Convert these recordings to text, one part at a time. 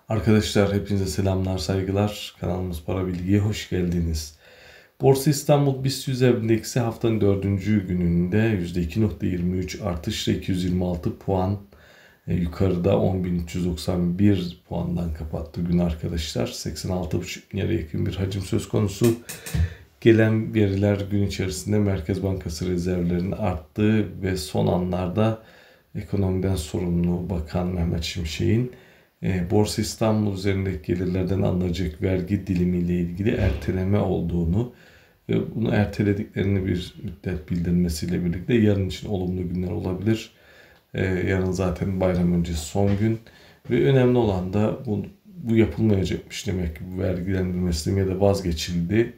Arkadaşlar hepinize selamlar, saygılar. Kanalımız Para Bilgi'ye hoş geldiniz. Borsa İstanbul BIST 100 endeksi haftanın 4. gününde %2,23 artışla 226 puan yukarıda 10.391 puandan kapattı gün arkadaşlar. 86,5 milyara yakın bir hacim söz konusu. Gelen veriler gün içerisinde Merkez Bankası rezervlerinin arttığı ve son anlarda ekonomiden sorumlu Bakan Mehmet Şimşek'in Borsa İstanbul üzerindeki gelirlerden alınacak vergi dilimiyle ilgili erteleme olduğunu ve bunu ertelediklerini bir müddet bildirmesiyle birlikte yarın için olumlu günler olabilir. Yarın zaten bayram öncesi son gün ve önemli olan da bu yapılmayacakmış demek ki bu vergilendirmesi ya da vazgeçildi.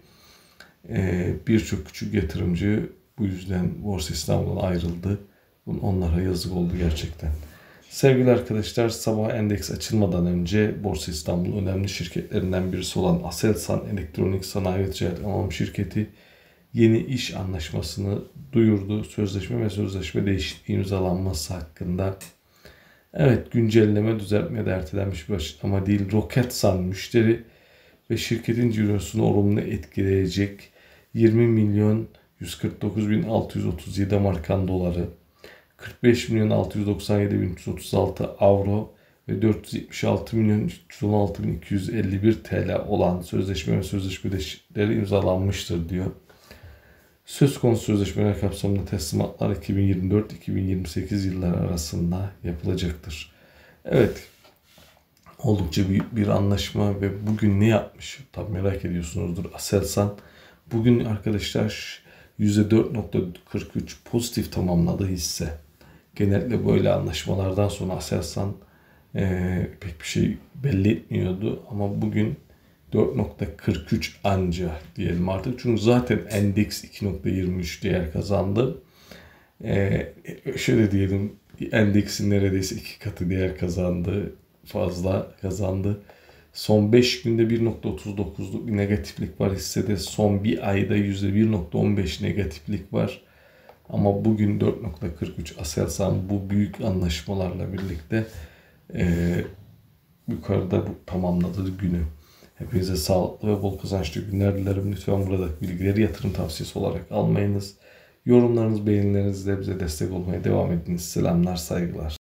Birçok küçük yatırımcı bu yüzden Borsa İstanbul'dan ayrıldı. Onlara yazık oldu gerçekten. Sevgili arkadaşlar, sabah endeks açılmadan önce Borsa İstanbul'un önemli şirketlerinden birisi olan Aselsan Elektronik Sanayi ve Ticaret Anonim Şirketi yeni iş anlaşmasını duyurdu. Sözleşme ve sözleşme değişikliği imzalanması hakkında. Evet, güncelleme düzeltme de ertelenmiş bir açıklama değil. Roketsan müşteri ve şirketin cirosunu olumlu etkileyecek 20 milyon 149 bin 637 Amerikan doları, 45 milyon 697 bin 336 avro ve 476 milyon 316 bin 251 TL olan sözleşme ve sözleşme değişiklikleri imzalanmıştır diyor. Söz konusu sözleşmeler kapsamında teslimatlar 2024-2028 yılları arasında yapılacaktır. Evet, oldukça büyük bir anlaşma ve bugün ne yapmış? Tabii merak ediyorsunuzdur. Aselsan bugün arkadaşlar %4,43 pozitif tamamladı hisse. Genellikle böyle anlaşmalardan sonra Aselsan pek bir şey belli etmiyordu ama bugün 4,43 anca diyelim artık. Çünkü zaten endeks 2,23 değer kazandı. Şöyle diyelim, endeksin neredeyse 2 katı değer kazandı. Fazla kazandı. Son 5 günde 1,39'luk bir negatiflik var hissede. Son bir ayda %1,15 negatiflik var. Ama bugün 4,43 Aselsan bu büyük anlaşmalarla birlikte yukarıda tamamladığı günü. Hepinize sağlıklı ve bol kazançlı günler dilerim. Lütfen buradaki bilgileri yatırım tavsiyesi olarak almayınız. Yorumlarınız, beğenilerinizle bize destek olmaya devam ediniz. Selamlar, saygılar.